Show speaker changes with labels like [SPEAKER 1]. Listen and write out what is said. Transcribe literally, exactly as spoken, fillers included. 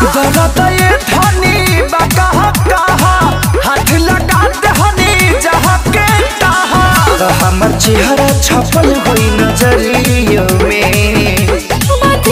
[SPEAKER 1] दर्द ये धनी बा कहा कहा हाथ लगा दे हनी जहाँ के तहाँ हमर चेहरा छपल होई